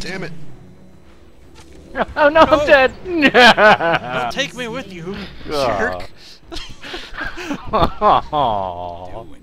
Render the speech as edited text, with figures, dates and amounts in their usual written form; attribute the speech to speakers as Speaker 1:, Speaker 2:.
Speaker 1: Damn it.
Speaker 2: Oh no, I'm dead!
Speaker 3: Don't take me with you, jerk.
Speaker 2: Aww.